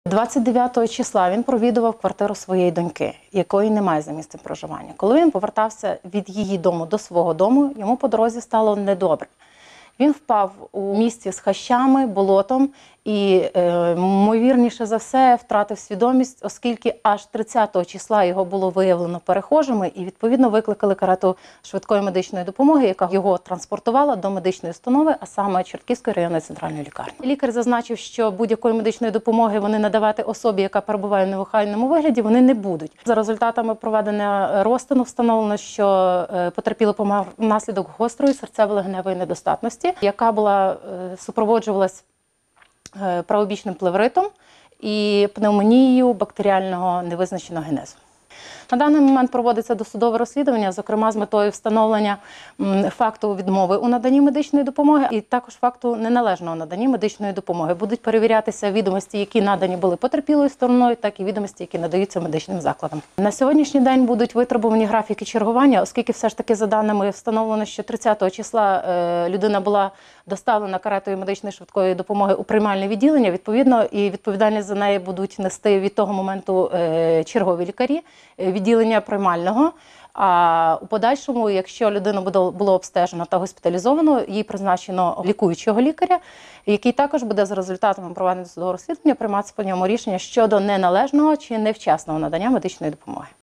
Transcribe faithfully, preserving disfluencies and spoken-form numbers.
двадцять дев'ятого числа він провідував квартиру своєї доньки, якої немає за місцем проживання. Коли він повертався від її дому до свого дому, йому по дорозі стало недобре. Він впав у місті з хащами, болотом і, е, ймовірніше за все, втратив свідомість, оскільки аж тридцятого числа його було виявлено перехожими і, відповідно, викликали карету швидкої медичної допомоги, яка його транспортувала до медичної установи, а саме Чортківської районної центральної лікарні. Лікар зазначив, що будь-якої медичної допомоги вони надавати особі, яка перебуває в неухильному вигляді, вони не будуть. За результатами проведення розтину встановлено, що потерпілий помер внаслідок гострої серцево-легеневої недостатності, яка була супроводжувалась правобічним плевритом і пневмонією бактеріального невизначеного генезу. На даний момент проводиться досудове розслідування, зокрема з метою встановлення факту відмови у наданні медичної допомоги і також факту неналежного надання медичної допомоги. Будуть перевірятися відомості, які надані були потерпілою стороною, так і відомості, які надаються медичним закладам. На сьогоднішній день будуть витребувані графіки чергування, оскільки все ж таки за даними встановлено, що тридцятого числа людина була доставлена каретою медичної швидкої допомоги у приймальне відділення, відповідно, і відповідальність за неї будуть нести від того моменту чергові лікарі відділення приймального. А у подальшому, якщо людину було обстежено та госпіталізовано, їй призначено лікуючого лікаря, який також буде за результатами проведення досудового розслідування приймати по ньому рішення щодо неналежного чи невчасного надання медичної допомоги.